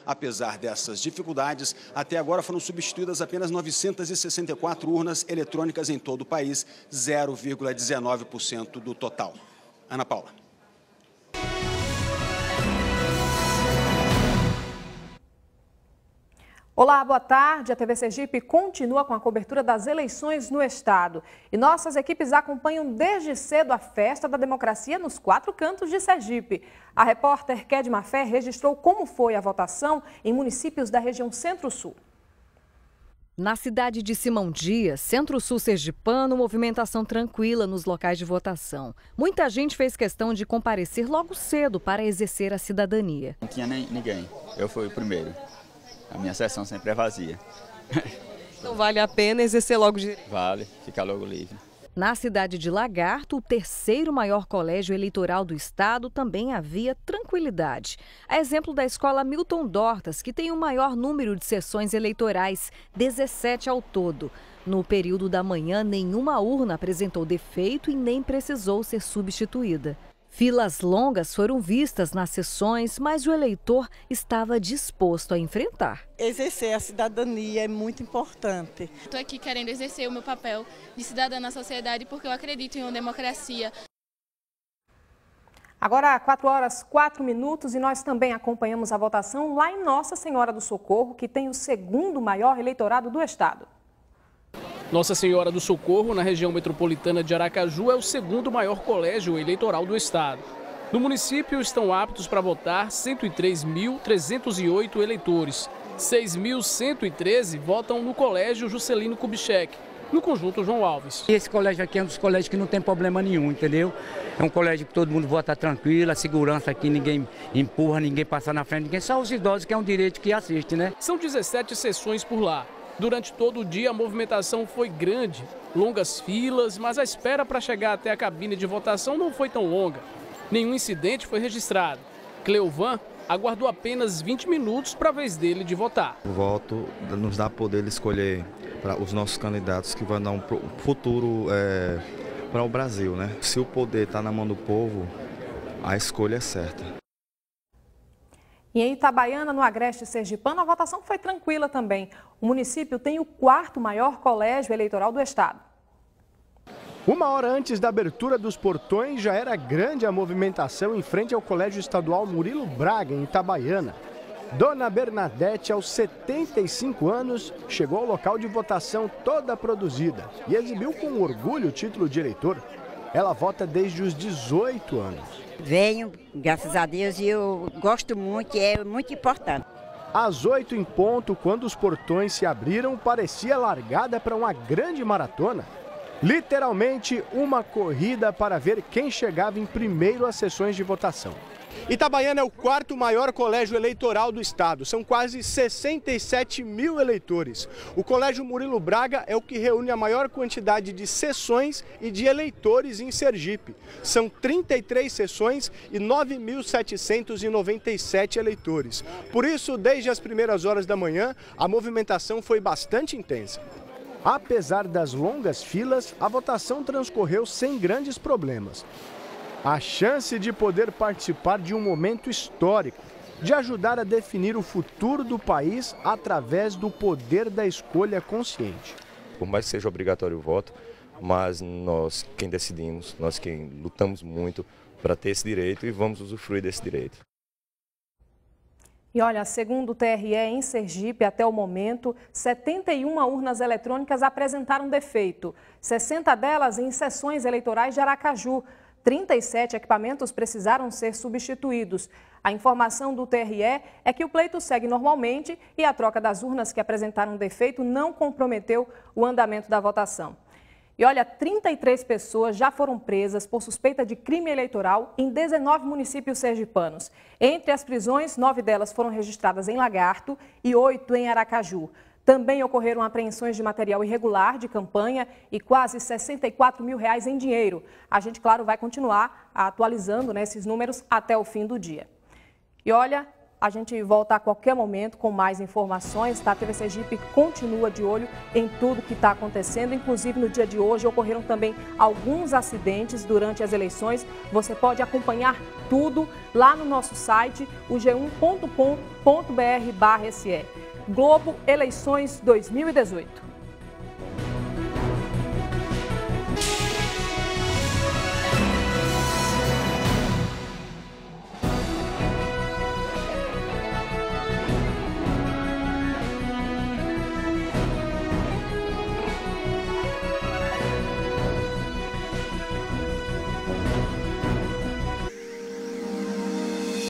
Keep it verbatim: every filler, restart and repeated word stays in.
Apesar dessas dificuldades, até agora foram substituídas apenas novecentas e sessenta e quatro urnas eletrônicas em todo o país, zero vírgula dezenove por cento do total. Ana Paula. Olá, boa tarde. A T V Sergipe continua com a cobertura das eleições no estado. E nossas equipes acompanham desde cedo a festa da democracia nos quatro cantos de Sergipe. A repórter Kedma Fé registrou como foi a votação em municípios da região Centro-Sul. Na cidade de Simão Dias, Centro-Sul sergipano, movimentação tranquila nos locais de votação. Muita gente fez questão de comparecer logo cedo para exercer a cidadania. Não tinha nem ninguém, eu fui o primeiro. A minha sessão sempre é vazia. Então vale a pena exercer logo de... Vale, ficar logo livre. Na cidade de Lagarto, o terceiro maior colégio eleitoral do estado, também havia tranquilidade. A exemplo da escola Milton Dortas, que tem o maior número de sessões eleitorais, dezessete ao todo. No período da manhã, nenhuma urna apresentou defeito e nem precisou ser substituída. Filas longas foram vistas nas sessões, mas o eleitor estava disposto a enfrentar. Exercer a cidadania é muito importante. Estou aqui querendo exercer o meu papel de cidadã na sociedade porque eu acredito em uma democracia. Agora, quatro horas, quatro minutos, e nós também acompanhamos a votação lá em Nossa Senhora do Socorro, que tem o segundo maior eleitorado do estado. Nossa Senhora do Socorro, na região metropolitana de Aracaju, é o segundo maior colégio eleitoral do estado. No município estão aptos para votar cento e três mil trezentos e oito eleitores. seis mil cento e treze votam no colégio Juscelino Kubitschek, no conjunto João Alves. Esse colégio aqui é um dos colégios que não tem problema nenhum, entendeu? É um colégio que todo mundo vota tranquilo, a segurança aqui, ninguém empurra, ninguém passa na frente, ninguém, só os idosos, que é um direito que assiste, né? São dezessete sessões por lá. Durante todo o dia, a movimentação foi grande, longas filas, mas a espera para chegar até a cabine de votação não foi tão longa. Nenhum incidente foi registrado. Cleovan aguardou apenas vinte minutos para a vez dele de votar. O voto nos dá poder de escolher para os nossos candidatos que vão dar um futuro é, para o Brasil, né? Se o poder está na mão do povo, a escolha é certa. E em Itabaiana, no agreste sergipano, a votação foi tranquila também. O município tem o quarto maior colégio eleitoral do estado. Uma hora antes da abertura dos portões, já era grande a movimentação em frente ao Colégio Estadual Murilo Braga, em Itabaiana. Dona Bernadette, aos setenta e cinco anos, chegou ao local de votação toda produzida e exibiu com orgulho o título de eleitor. Ela vota desde os dezoito anos. Venho, graças a Deus, e eu gosto muito, é muito importante. Às oito em ponto, quando os portões se abriram, parecia largada para uma grande maratona. Literalmente uma corrida para ver quem chegava em primeiro às sessões de votação. Itabaiana é o quarto maior colégio eleitoral do estado, são quase sessenta e sete mil eleitores. O Colégio Murilo Braga é o que reúne a maior quantidade de sessões e de eleitores em Sergipe. São trinta e três sessões e nove mil setecentos e noventa e sete eleitores. Por isso, desde as primeiras horas da manhã, a movimentação foi bastante intensa. Apesar das longas filas, a votação transcorreu sem grandes problemas. A chance de poder participar de um momento histórico, de ajudar a definir o futuro do país através do poder da escolha consciente. Por mais que seja obrigatório o voto, mas nós quem decidimos, nós quem lutamos muito para ter esse direito e vamos usufruir desse direito. E olha, segundo o T R E, em Sergipe, até o momento, setenta e uma urnas eletrônicas apresentaram defeito, sessenta delas em sessões eleitorais de Aracaju. trinta e sete equipamentos precisaram ser substituídos. A informação do T R E é que o pleito segue normalmente e a troca das urnas que apresentaram defeito não comprometeu o andamento da votação. E olha, trinta e três pessoas já foram presas por suspeita de crime eleitoral em dezenove municípios sergipanos. Entre as prisões, nove delas foram registradas em Lagarto e oito em Aracaju. Também ocorreram apreensões de material irregular de campanha e quase sessenta e quatro mil reais em dinheiro. A gente, claro, vai continuar atualizando, né, esses números até o fim do dia. E olha, A gente volta a qualquer momento com mais informações, tá? A T V Sergipe continua de olho em tudo que está acontecendo. Inclusive, no dia de hoje, ocorreram também alguns acidentes durante as eleições. Você pode acompanhar tudo lá no nosso site, o g um ponto com ponto br barra S E. Globo Eleições dois mil e dezoito.